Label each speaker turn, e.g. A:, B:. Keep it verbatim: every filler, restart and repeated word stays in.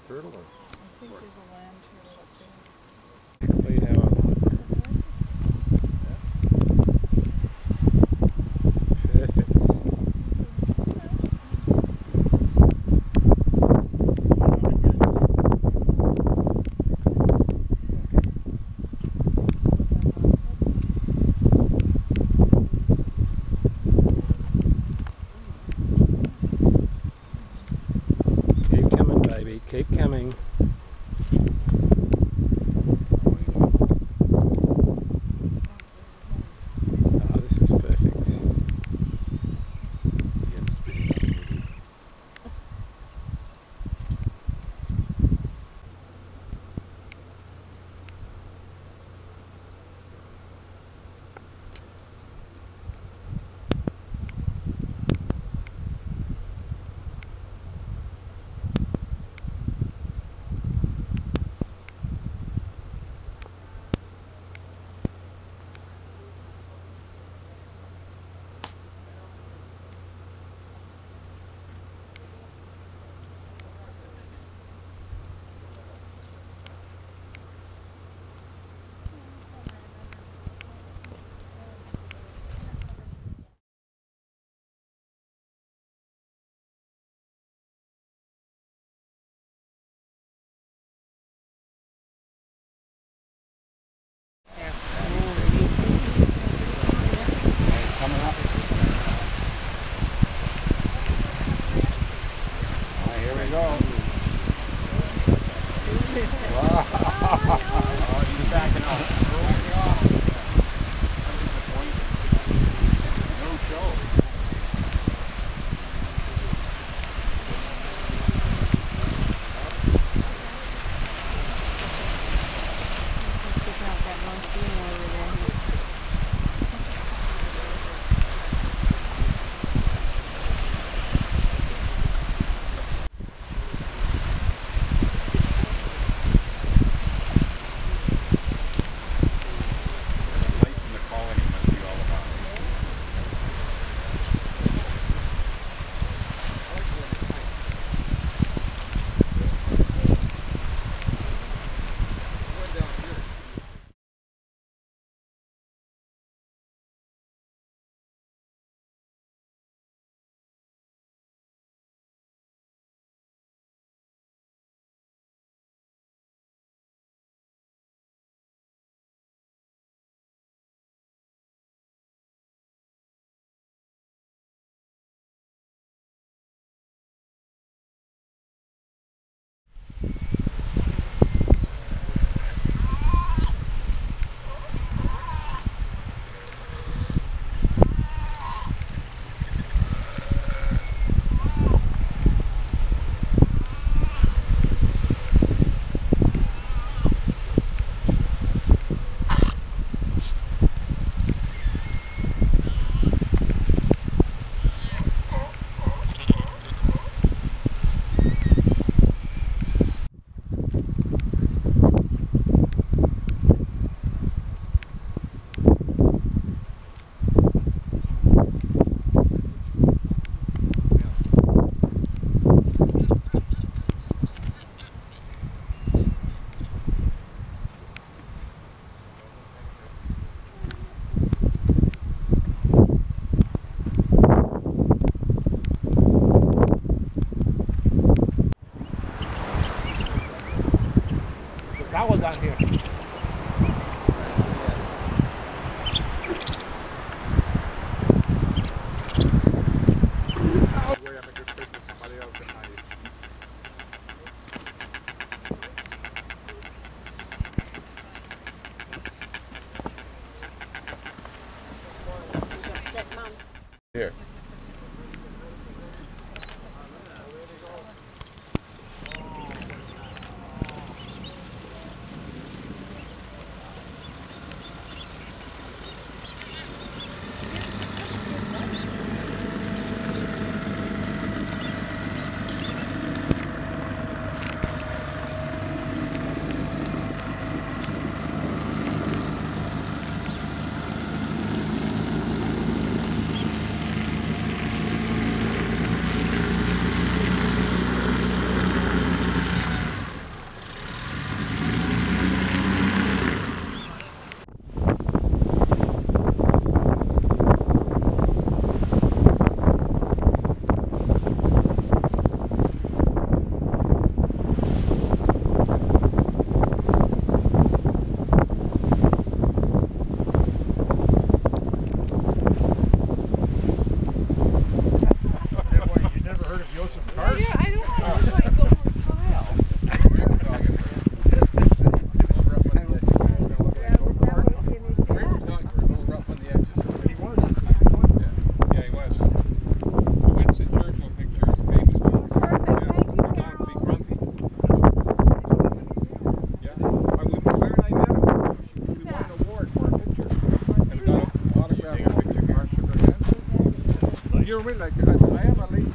A: turtle? Or?
B: I think there's a land turtle up there.
A: Exactly how I want it. Perfect. Keep coming, baby. Keep coming. Oh, this is perfect.
C: Coming up. Alright, here we go. Wow. Oh, he's backing up. No show.
B: Check out that one female over there.
C: Life in the colony must be all about.
A: That one down here.
C: Here.
D: you know what I mean? Like, I, I am a late